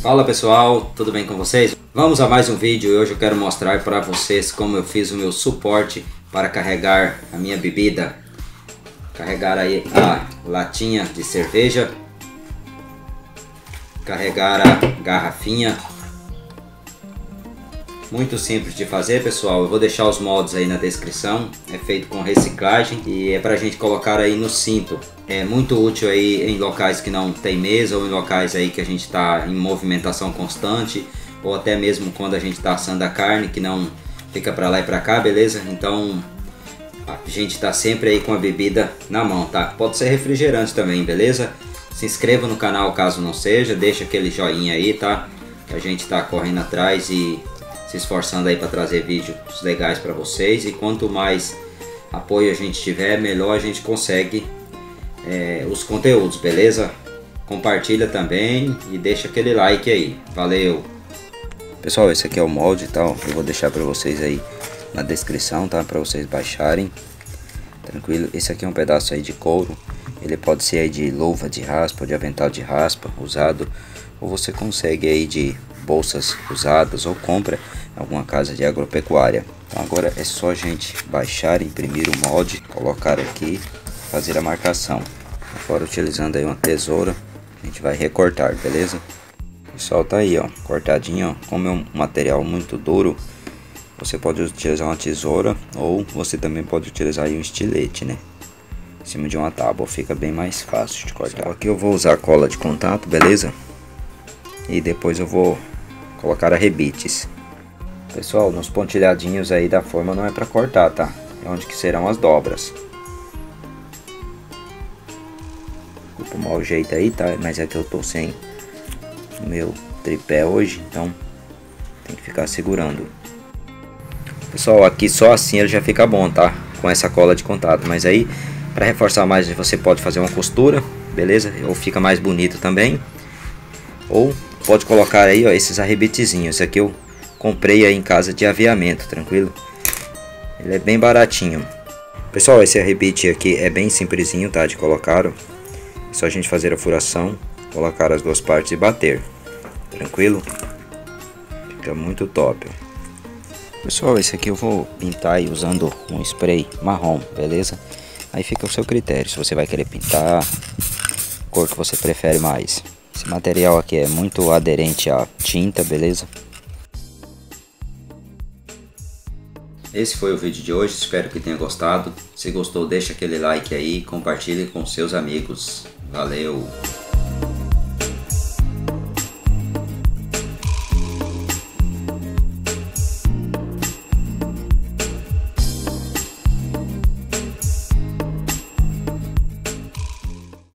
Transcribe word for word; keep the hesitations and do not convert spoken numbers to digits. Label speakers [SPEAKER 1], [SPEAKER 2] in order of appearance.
[SPEAKER 1] Fala pessoal, tudo bem com vocês? Vamos a mais um vídeo e hoje eu quero mostrar para vocês como eu fiz o meu suporte para carregar a minha bebida. Carregar aí a latinha de cerveja, carregar a garrafinha. Muito simples de fazer, pessoal. Eu vou deixar os moldes aí na descrição. É feito com reciclagem e é pra gente colocar aí no cinto. É muito útil aí em locais que não tem mesa ou em locais aí que a gente está em movimentação constante, ou até mesmo quando a gente está assando a carne, que não fica para lá e para cá, beleza? Então a gente está sempre aí com a bebida na mão, tá? Pode ser refrigerante também, beleza? Se inscreva no canal caso não seja, deixa aquele joinha aí, tá? Que a gente está correndo atrás e se esforçando aí para trazer vídeos legais para vocês, e quanto mais apoio a gente tiver, melhor a gente consegue é, os conteúdos, beleza? Compartilha também e deixa aquele like aí, valeu! Pessoal, esse aqui é o molde, tá? Eu vou deixar para vocês aí na descrição, tá? Para vocês baixarem, tranquilo? Esse aqui é um pedaço aí de couro, ele pode ser aí de luva de raspa, de avental de raspa usado, ou você consegue aí de bolsas usadas ou compra em alguma casa de agropecuária. Então agora é só a gente baixar, imprimir o molde, colocar aqui, fazer a marcação. Agora utilizando aí uma tesoura, a gente vai recortar, beleza? Pessoal, tá aí, ó, cortadinho, ó. Como é um material muito duro, você pode utilizar uma tesoura ou você também pode utilizar aí um estilete, né? Em cima de uma tábua, fica bem mais fácil de cortar. Só aqui eu vou usar cola de contato, beleza? E depois eu vou colocar arrebites. Pessoal, nos pontilhadinhos aí da forma não é para cortar, tá? É onde que serão as dobras. Vou tomar o jeito aí, tá? Mas é que eu tô sem o meu tripé hoje, então tem que ficar segurando. Pessoal, aqui só assim ele já fica bom, tá? Com essa cola de contato. Mas aí, para reforçar mais, você pode fazer uma costura, beleza? Ou fica mais bonito também. Ou pode colocar aí, ó, esses arrebetezinhos. Esse aqui eu comprei aí em casa de aviamento, tranquilo? Ele é bem baratinho. Pessoal, esse arrebite aqui é bem simplesinho, tá? De colocar, ó. É só a gente fazer a furação, colocar as duas partes e bater. Tranquilo? Fica muito top. Pessoal, esse aqui eu vou pintar aí usando um spray marrom, beleza? Aí fica ao seu critério, se você vai querer pintar a cor que você prefere mais. Esse material aqui é muito aderente à tinta, beleza? Esse foi o vídeo de hoje, espero que tenha gostado. Se gostou, deixa aquele like aí, compartilhe com seus amigos. Valeu!